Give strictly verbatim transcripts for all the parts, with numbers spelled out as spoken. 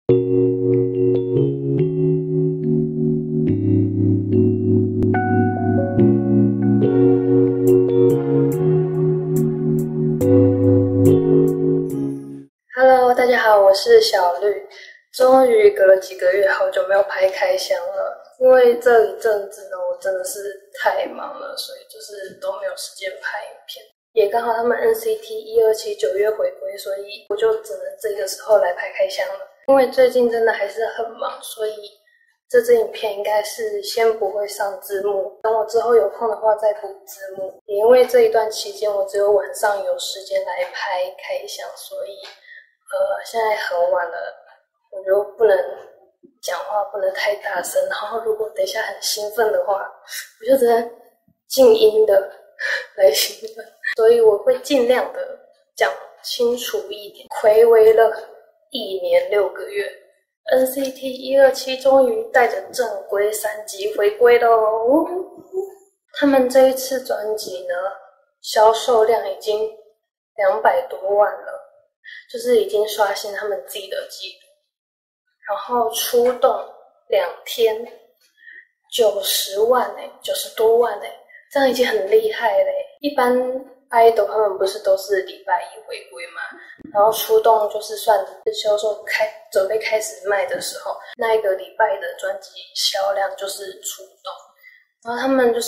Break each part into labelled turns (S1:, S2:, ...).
S1: Hello， 大家好，我是小绿。终于隔了几个月，好久没有拍开箱了。因为这一阵子呢，我真的是太忙了，所以就是都没有时间拍影片。也刚好他们 N C T 一二七九月回归，所以我就只能这个时候来拍开箱了。因为最近真的还是很忙，所以这支影片应该是先不会上字幕，等我之后有空的话再补字幕。也因为这一段期间我只有晚上有时间来拍开箱，所以呃，现在很晚了，我就不能讲话，不能太大声。然后如果等一下很兴奋的话，我就只能静音的来兴奋。所以我会尽量的讲清楚一点。睽违了一年六个月 ，N C T 一二七终于带着正规三辑回归喽！他们这一次专辑呢，销售量已经两百多万了。就是已经刷新他们自己的记录，然后出动两天九十万哎、欸，九十多万哎、欸，这样已经很厉害嘞、欸。一般 idol 他们不是都是礼拜一回归嘛，然后出动就是算销售开准备开始卖的时候，那一个礼拜的专辑销量就是出动，然后他们就是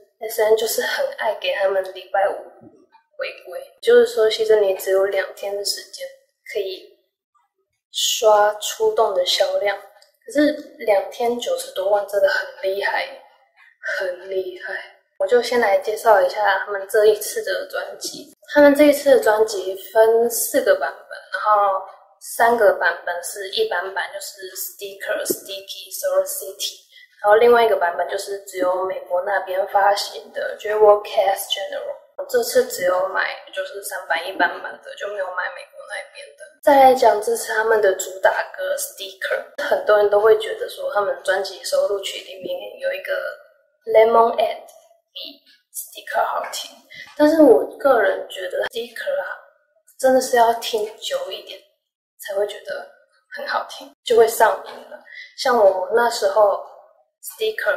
S1: S N 就是很爱给他们礼拜五回归，就是说其实你只有两天的时间可以刷出动的销量，可是两天九十多万真的很厉害，很厉害。我就先来介绍一下他们这一次的专辑。他们这一次的专辑分四个版本，然后三个版本是一般版，就是 Sticker、Sticky、Solar City， 然后另外一个版本就是只有美国那边发行的 Jewelcast General。这次只有买就是三版一般版的，就没有买美国那边的。再来讲这次他们的主打歌 Sticker， 很多人都会觉得说他们专辑收录曲里面有一个 Lemonade 比 Sticker 好听，但是我个人觉得 Sticker 啊真的是要听久一点才会觉得很好听，就会上瘾了。像我那时候 Sticker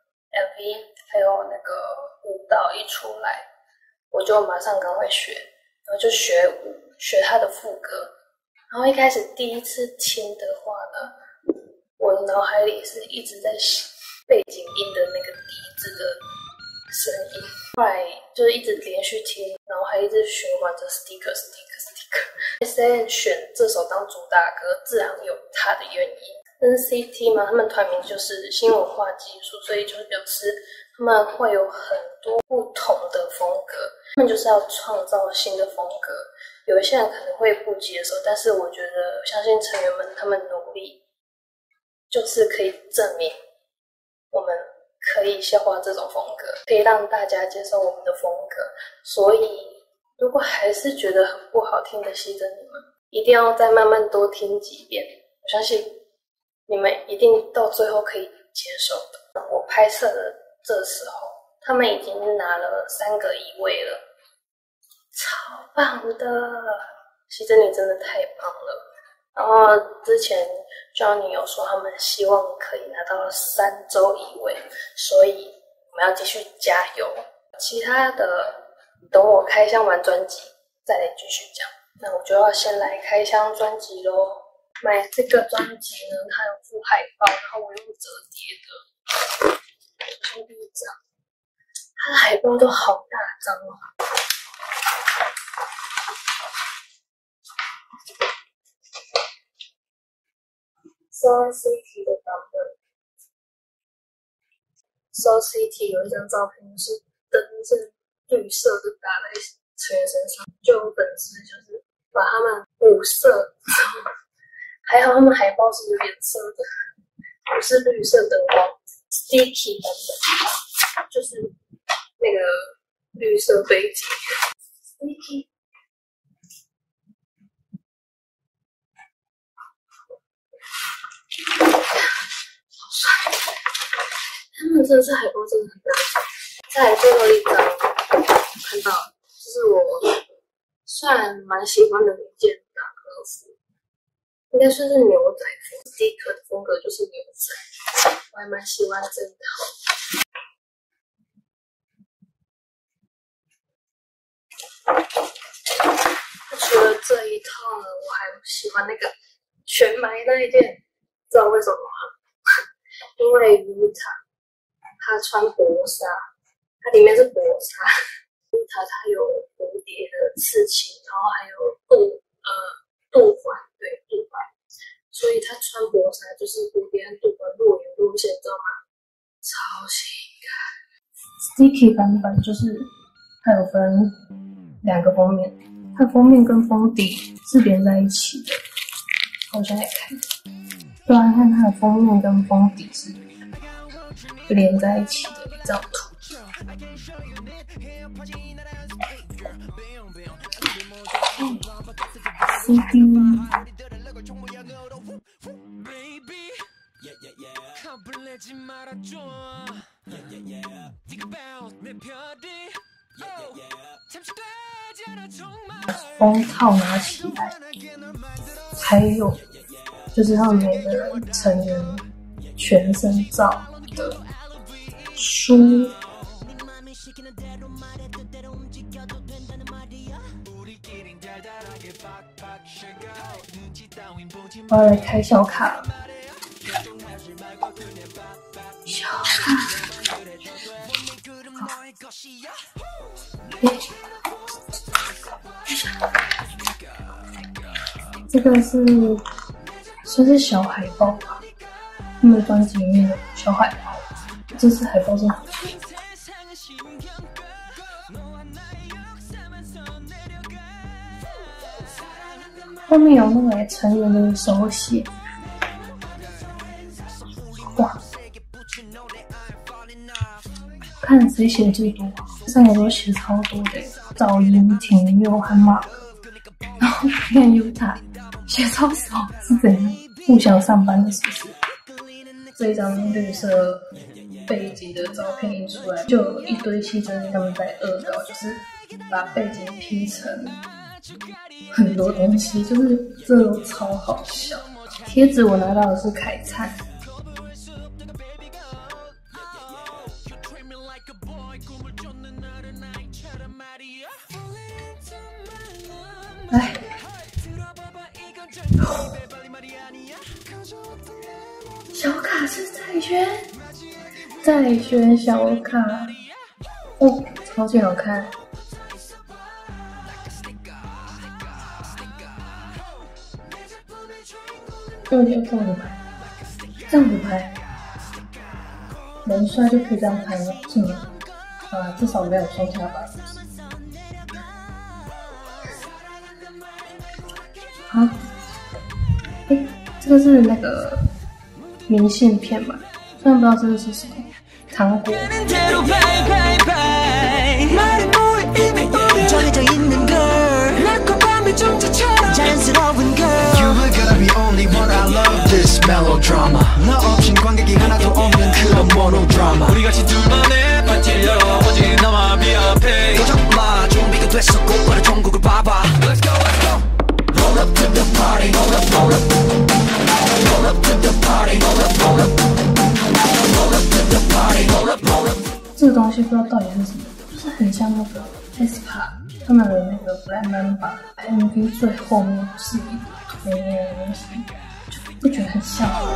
S1: L V 还有那个舞蹈一出来，我就马上赶快学，然后就学舞，学他的副歌。然后一开始第一次听的话呢，我的脑海里是一直在背景音的那个笛子的声音。后来就是一直连续听，脑海一直循环着 sticker sticker sticker。S N 选这首当主打歌，自然有它的原因。N C T 嘛，他们团名就是新文化技术，所以就表示他们会有很多不同的风格，他们就是要创造新的风格。有一些人可能会不接受，但是我觉得相信成员们他们努力，就是可以证明我们可以消化这种风格，可以让大家接受我们的风格。所以如果还是觉得很不好听的戏着你们，一定要再慢慢多听几遍，我相信你们一定到最后可以接受的。我拍摄的这时候，他们已经拿了三个一位了，超棒的！西珍妮真的太棒了。然后之前 Johnny 有说他们希望可以拿到三周一位，所以我们要继续加油。其他的等我开箱完专辑再来继续讲。那我就要先来开箱专辑咯。买这个专辑呢，它有附海报，然后我用折叠的。首先第一张，它的海报都好大张哦。Solar City 的版本 ，Solar City 有一张照片是灯是绿色的打在成员身上，就有本事就是把他们五色。还好他们海报是有颜色的，不是绿色灯光。Sticky 版本就是那个绿色背景。Sticky， 好帅！他们这次海报真的很大。再来最后一张，看到就是我算蛮喜欢的一件打歌服。 应该算是牛仔风 ，Sticker 的风格就是牛仔，我还蛮喜欢这一套。除了这一套呢，我还喜欢那个全白那一件，知道为什么吗？因为 Utah 它穿薄纱，它里面是薄纱 ，Utah 它有蝴蝶的刺青，然后还有镀呃镀环，对镀环，所以它穿薄纱就是蝴蝶和镀环若隐若现，知道吗？超性感。Sticky 版本就是它有分两个封面。它封面跟封底是连在一起的，我现在看，对啊，看它的封面跟封底是连在一起的一张图。嗯 C D。封套拿起来，还有就是他们每个人成员全身照的书，我要来开小卡了，小卡，好，欸这个是算是小海报吧，他们专辑里面的小海报。这次海报是后面有那个成员的手写，哇！看谁写的最多，上面都写超多的，赵英、田佑和马克。然后看 Utah 写超少，是怎样？互相上班的是不是？这一张绿色背景的照片印出来，就有一堆戏真他们在恶搞，就是把背景 P 成很多东西，就是这种超好笑。贴纸我拿到的是凯灿。哎，小卡是债券，债券小卡，哦，超级好看。用这样子拍，这样子拍，人帅就可以这样拍了，是吗？啊，至少没有双下巴。好，哎、欸，这个是那个明信片吧？虽然不知道这个是什么糖果。这个东西不知道到底是什么，就是很像那个 aespa 他们的那个 Black Mamba M V 最后面不是一个推那个东西，就不觉得很像吗？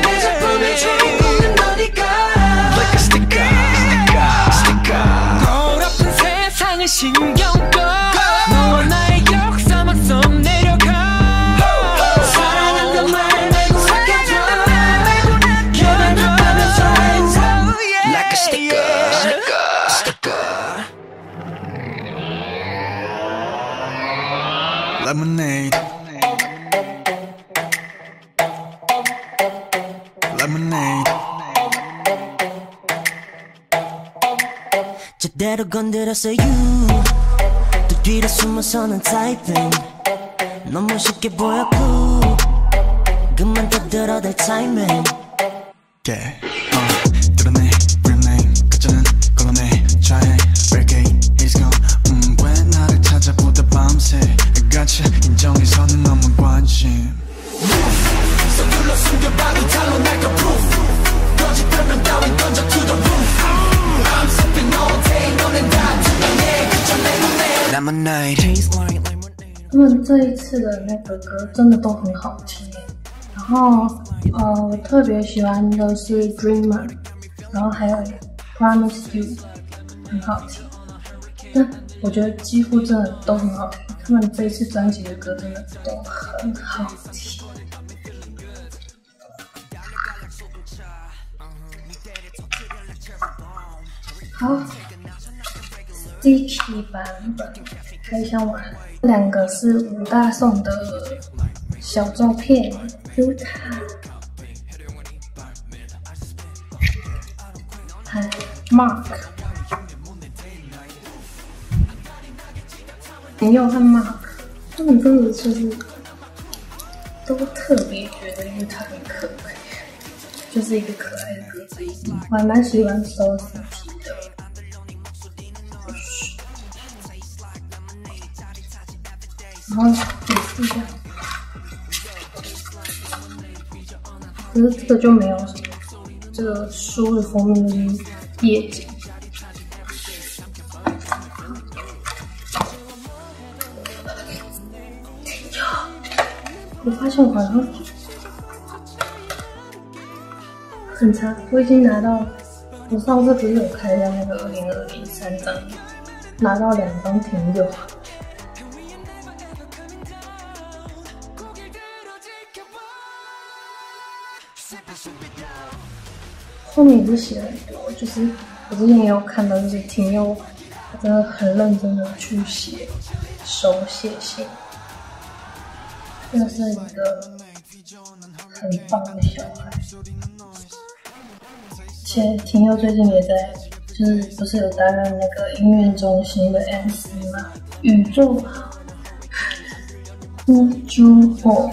S2: Lemonade, lemonade. 제대로 건드렸어 you. 또 뒤로 숨어서는 typing. 너무 쉽게 보였고 그만 떠들어댈 timing. Yeah, uh, 드러내 real name. 가짜는 걸러내 try break it. He's gone. 음, 왜 나를 찾아보다 밤새. 같이 인정해서는 너무 관심.
S1: 他们这一次的那个歌真的都很好听，然后呃，我特别喜欢的是 Dreamer， 然后还有 Promise You， 很好听。那我觉得几乎真的都很好听，他们这一次专辑的歌真的都很好听。好 ，Sticky 版本开箱完，两个是五大送的小照片 ，Utah， 还 Mark， 林佑和 Mark， 他们真的就是都特别觉得 Utah 很可爱，就是一个可爱的歌子，我还蛮喜欢 So City 的。然后解释一下，可是这个就没有什么，这个书的封面就是夜景。我发现我好像很长，我已经拿到，我上次不是有开箱那个二零二零三张，拿到两张停友。后面也是写了很多，就是我之前也有看到，就是挺佑他真的很认真的去写手写信，真的是一个很棒的小孩。而且挺佑最近也在，就是不是有担任那个音乐中心的 M C 吗？宇宙乌珠火。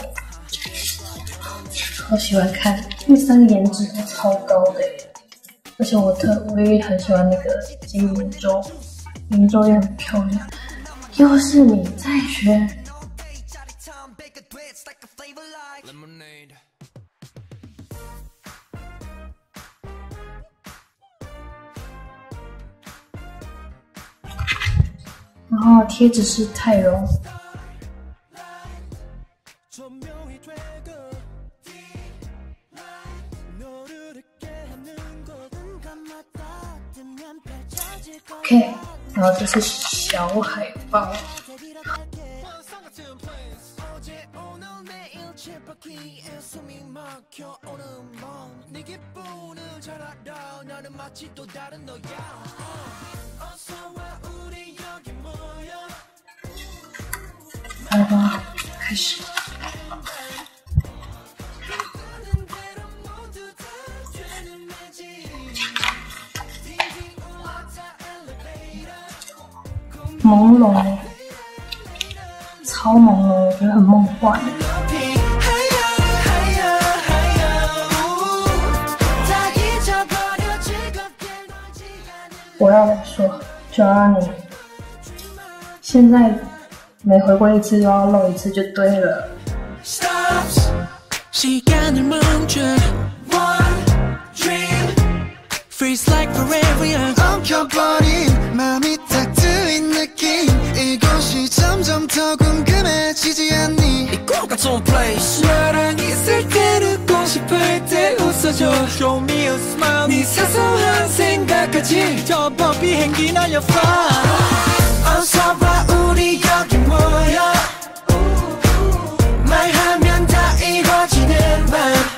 S1: 好喜欢看，因为三个颜值都超高的耶，而且我特我也很喜欢那个金明洲，明洲也很漂亮。又是你在学，然后贴纸是泰容。OK， 然后这是小海报。海报开始。朦胧，超朦胧，我觉得很梦幻。我要说，就要让你现在每回归一次又要露一次就对了。Freeze like forever 엉켜버린 맘이 딱 트인 느낌 이곳이 점점 더 궁금해지지 않니 이 꼭 같은 place 너랑 있을 때 웃고 싶을 때 웃어줘 Show me a smile 네 사소한 생각까지 저 먼 비행기 날려 fly 어서 봐 우리 여기 모여 말하면 다 이루어지는 맘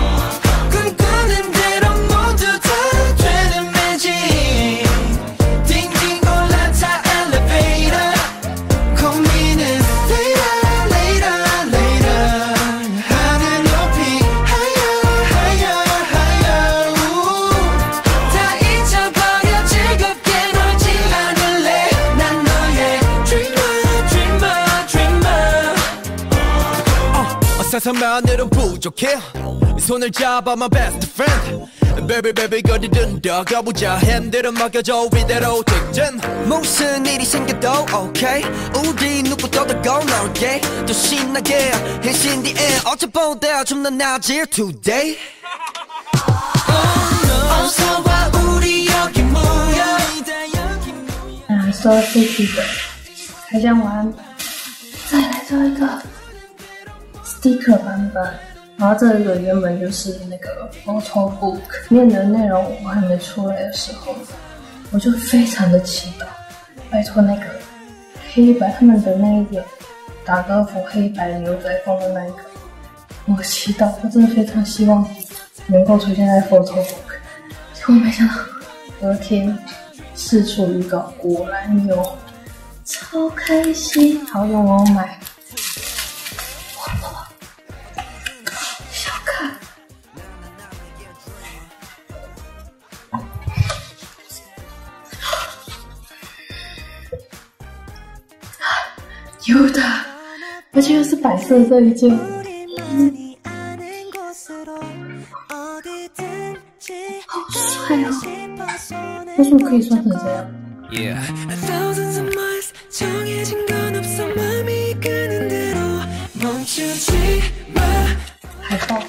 S1: 상상만으론 부족해 손을 잡아 my best friend Baby baby 거리든 더 가보자 핸들은 맡겨줘 이대로 직진 무슨 일이 생겨도 okay 우리 누구도 더 넓게 또 신나게 해신 the air 어제보다 좀 더 나아질 today 어서 와 우리 여기 모여 아, So City 的开箱完，再来做一个 sticker 版本。然后这个原本就是那个 photo book 里面的内容，我还没出来的时候，我就非常的祈祷，拜托那个黑白他们的那一个打歌服黑白牛仔风的那一个，我祈祷，我真的非常希望能够出现在 photo book。结果没想到隔天释出预告，果然有，超开心！好用我买。有的，而且又是白色这一件，嗯，好帅哦！为什么可以穿成这样？
S2: Yeah.
S1: 海报。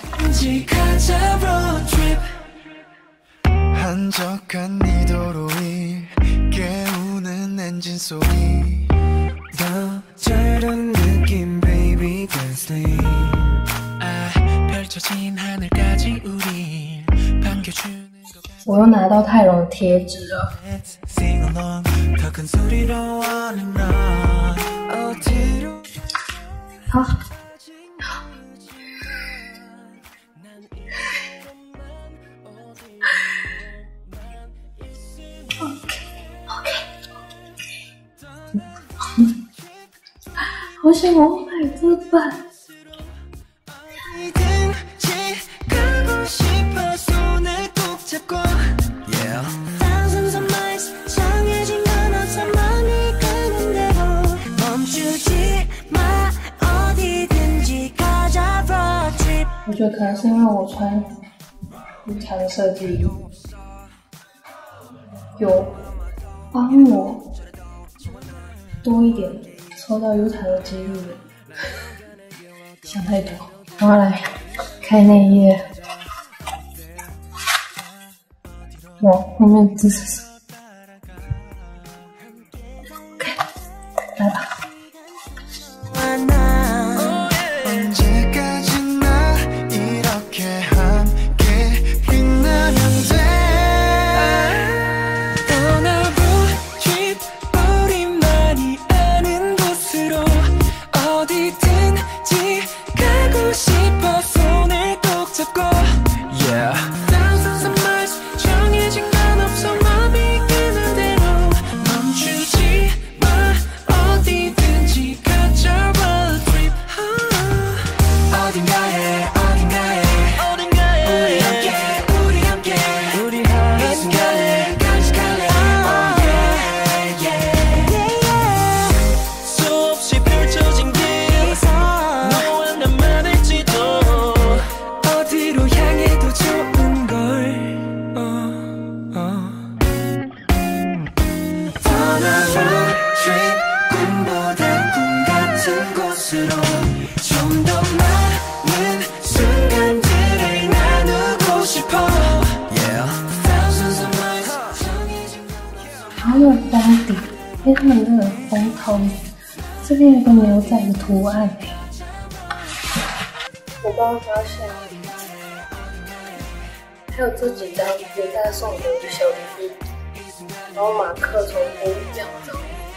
S3: 한적한 이 도로 위 깨우는 엔진 소리 더 저런 느낌 baby dance 아 펼쳐진 하늘까지 우리 반겨주는
S1: 我又拿到泰隆的贴纸了。
S3: Sing along 더 큰 소리로 on and on 어디로
S1: 好。 好想我买这版。 我觉得可能是因为我穿日常的设计有帮我多一点抽到优台的几率了，想太多。然后来开内页，哇，后面字是什么 ？OK， 来吧。 好有封底，哎，他们这个封套这边有个牛仔的图案，我刚刚发现，还有这几张给大家送的小礼物，然后马克从不一样的。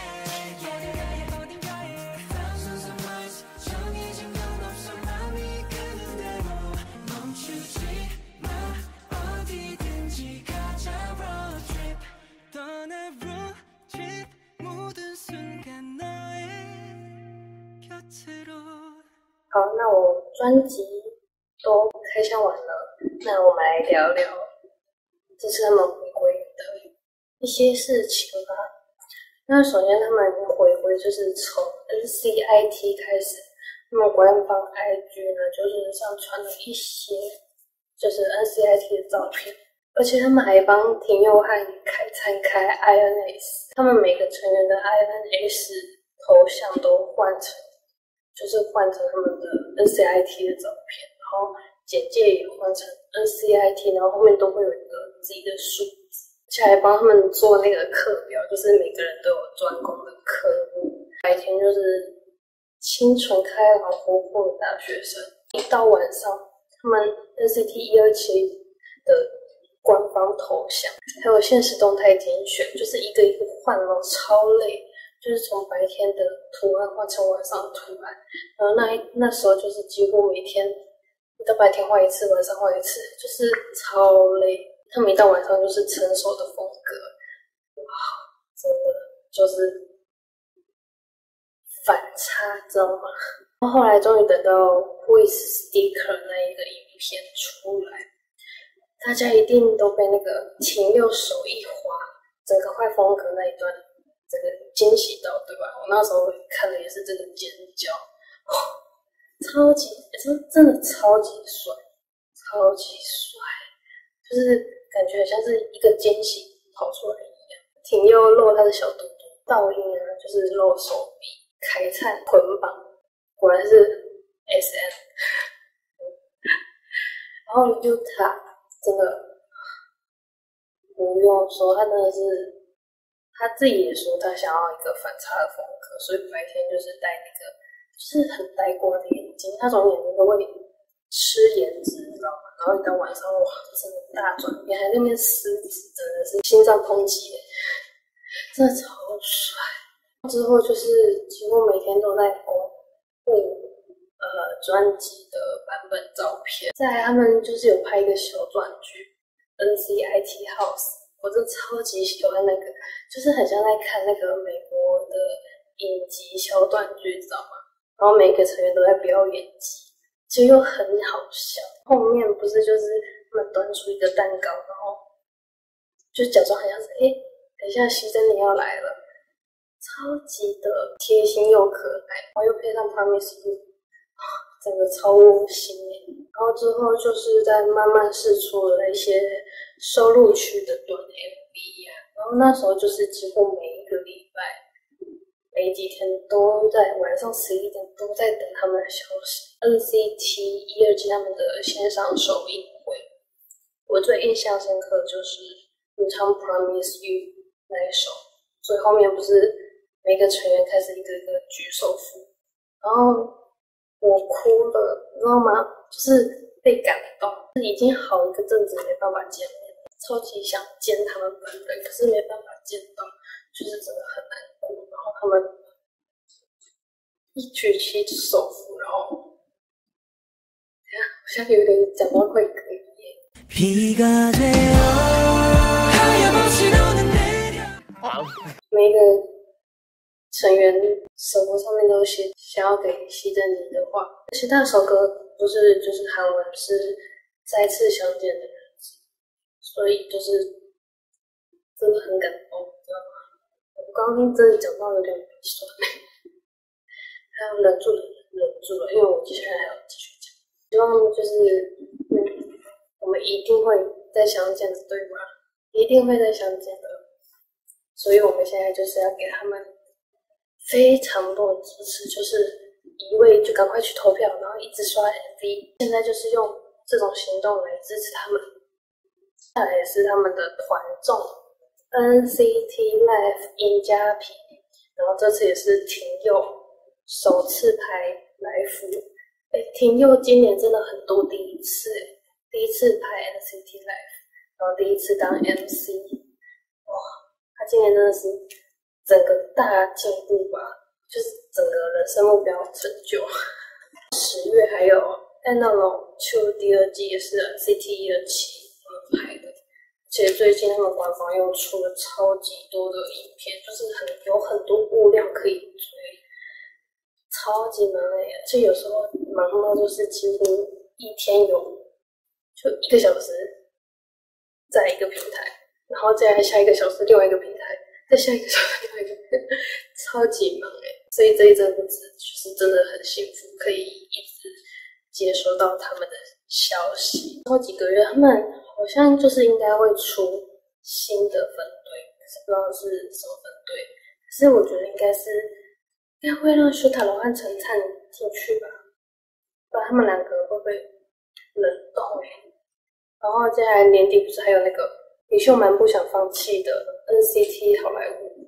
S1: 好，那我专辑都开箱完了，那我们来聊聊这次他们回归的一些事情吧。那首先他们回归就是从 N C I T 开始，他们官方 I G 呢就是上传了一些就是 N C I T 的照片，而且他们还帮田佑汉开参开 I N S， 他们每个成员的 I N S 头像都换成。 就是换成他们的 N C I T 的照片，然后简介也换成 N C I T， 然后后面都会有一个自己的数字，而且还帮他们做那个课表，就是每个人都有专攻的科目。 白天就是清纯开朗活泼的大学生，一到晚上，他们 N C T 一二七的官方头像还有现实动态点选，就是一个一个换了，超累。就是从白天的图案换成晚上的图案，然后那那时候就是几乎每天，一到白天换一次，晚上换一次，就是超累。他们一到晚上就是成熟的风格，哇，真的就是反差，知道吗？然后后来终于等到 Who is Sticker 那一个影片出来，大家一定都被那个秦六手一滑，整个坏风格那一段。这个惊喜到，对吧？我那时候看了也是真的尖叫，哦、超级真真的超级帅，超级帅，就是感觉像是一个惊喜跑出来一样。挺又露他的小肚肚，倒影啊就是露手臂，开菜捆绑，果然是 S M。然后就他真的不用说，他真的是。他自己也说他想要一个反差的风格，所以白天就是戴那个就是很呆瓜的眼睛，那种眼睛都会吃颜值，你知道吗？然后一到晚上哇，真的大转变，还在那边撕纸，真的是心脏抨击，真的超帅。之后就是几乎每天都在公布呃专辑的版本照片，再来他们就是有拍一个小短剧 N C I T House。我真的超级喜欢那个，就是很像在看那个美国的影集小短剧，知道吗？然后每个成员都在表演技，就又很好笑。后面不是就是他们端出一个蛋糕，然后就假装很像是哎，等一下西珍妮要来了，超级的贴心又可爱，然后又配上 Promise You， 整个超窝心耶。然后之后就是在慢慢释出了一些收录曲的短 M V 啊，然后那时候就是几乎每一个礼拜、每几天都在晚上十一点都在等他们的消息。N C T 一二七他们的线上首映会，我最印象深刻的就是《唱 Promise You》那一首，所以后面不是每个成员开始一个一个举手幅，然后我哭了，你知道吗？就是被感动，已经好一个阵子没办法见面，超级想见他们本人，可是没办法见到，就是真的很难过。然后他们一举起手幅，然后，等一下，我现在有点讲到快哽咽。每一个成员手幅上面都写想要给西珍妮的话，而且那首歌不是就是韩文是再次相见的日子，所以就是真的很感动，知道吗？我刚刚真的讲到有点鼻酸，还有忍住了，忍住了，因为我接下来还要继续讲。希望就是嗯，我们一定会再相见的，对吧？一定会再相见的。所以我们现在就是要给他们非常多的支持，就是一味就赶快去投票，然后一直刷 M V。现在就是用这种行动来支持他们。再来是他们的团综 N C T Live 尹佳平，然后这次也是廷佑首次拍来福。哎，廷佑今年真的很多第一次，第一次拍 N C T Live， 然后第一次当 M C， 哇，他今年真的是整个大进步吧，就是整个人生目标成就。十月还有《Analog two》第二季也是 N C T 一二七他们拍的，而且最近他们官方又出了超级多的影片，就是很有很多物料可以追，超级忙哎！而且有时候忙到就是几乎一天有就一个小时在一个平台，然后再来下一个小时另外一个平台，再下一个小时另外一个平台，超级忙哎！所以这一阵子就是真的很幸福，可以一直接收到他们的消息。后几个月他们好像就是应该会出新的分队，可是不知道是什么分队。可是我觉得应该是应该会让修塔罗和陈灿进去吧，不然他们两个会不会冷冻欸？然后接下来年底不是还有那个李秀蛮不想放弃的 N C T 好莱坞，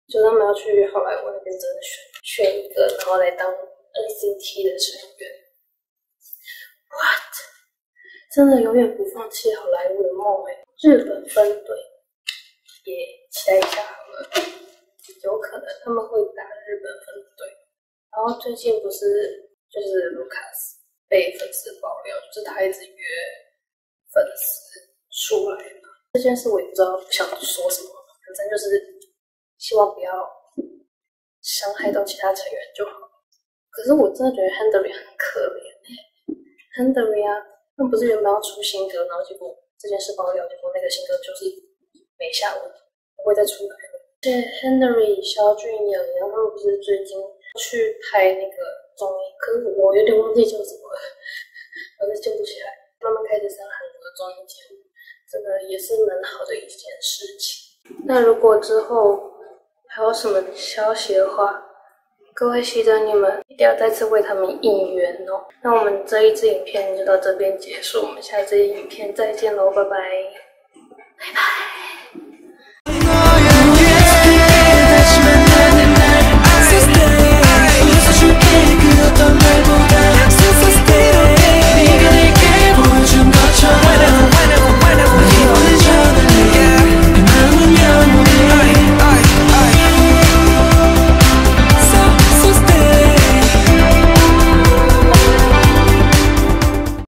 S1: 就他们要去好莱坞那边真的选选一个，然后来当 N C T 的成员。What？ 真的永远不放弃好莱坞的梦诶！日本分队也期待一下好了，有可能他们会打日本分队。然后最近不是就是卢卡斯被粉丝爆料，就是他一直约粉丝出来嘛。这件事我也不知道不想说什么，反正就是希望不要伤害到其他成员就好。可是我真的觉得 Hendery 很可怜欸 Hendery 啊，他们不是原本要出新歌，然后结果这件事爆料，结果那个新歌就是没下文，不会再出来了。而且 Hendery、萧俊阳他们不是最近去拍那个综艺，可是我有点忘记叫什么了，我是记不起来。慢慢开始上韩国的综艺节目，这个也是蛮好的一件事情。那如果之后还有什么消息的话，各位希德你们一定要再次为他们应援哦。那我们这一支影片就到这边结束，我们下一支影片再见喽，拜拜，拜拜。